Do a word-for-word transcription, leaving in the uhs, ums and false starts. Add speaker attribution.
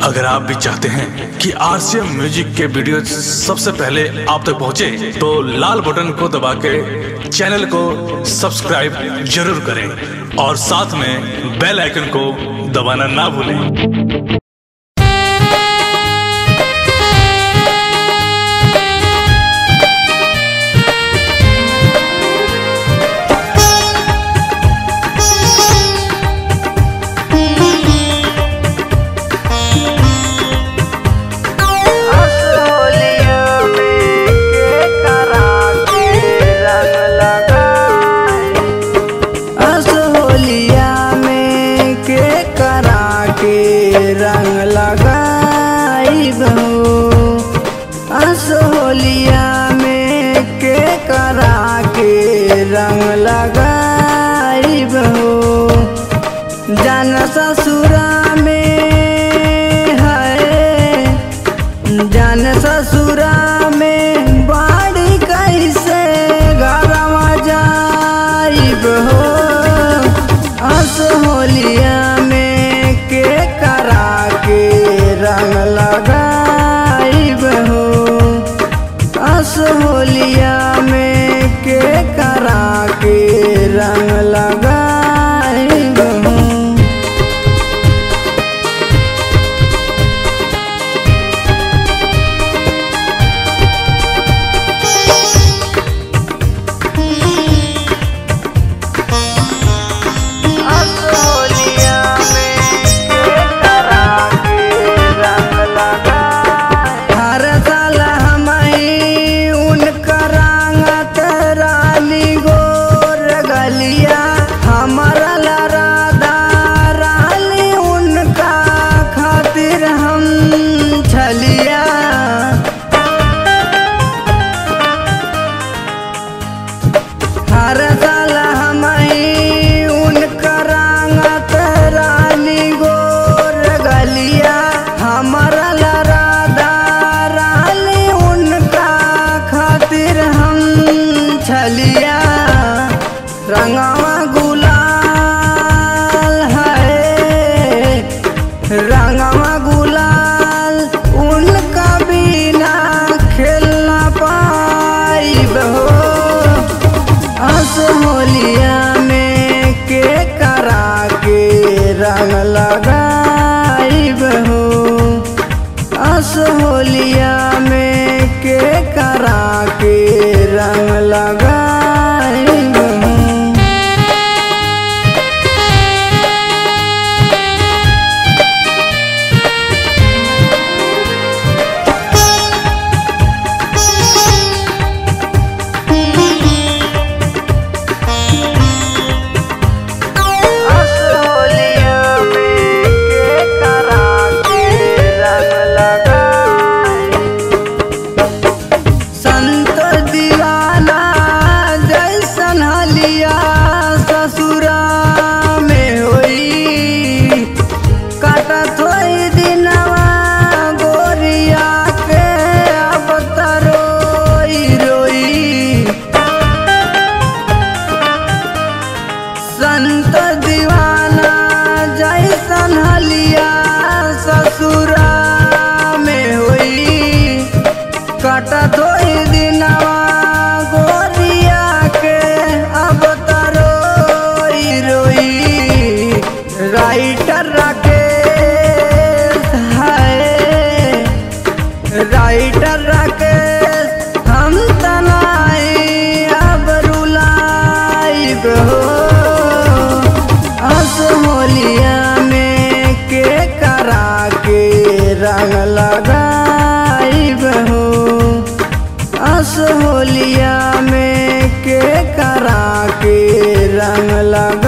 Speaker 1: अगर आप भी चाहते हैं कि आरसीएम म्यूजिक के वीडियो सबसे पहले आप तक पहुंचे, तो लाल बटन को दबा के चैनल को सब्सक्राइब जरूर करें और साथ में बेल आइकन को दबाना ना भूलें।
Speaker 2: रंग लगाई बहू असोलिया में के करा के रंग लगाई बहू जान ससुरा में है जान ससुरा में बाड़ी कैसे घरवा जाई बहू असोलिया में के करा के रंग लगाई बहू असोलिया में के करा के रंग लगाई बहू। हर साल हमारी उनका रंगत रानी गोर गलिया हमारा लरादा रानी उनका खातिर हम छलिया रंगवा गुलाल है रंगवा गुलाल उनका बिना खेलना पाई बहो असोलिया में के करा के रंग लगाई बहू असोलिया में के करा के रंग लगाई बहू। संत दीवाना जैसन हलिया ससुरा में हुई कटत होई दिनवा गोरिया के अब तरोई रोई राइटर राकेश है राइटर राकेश हम तनाई अब रुलाई बहो असोलिया में के करा के रंग लगाई बहू असोलिया में के करा के रंग लगा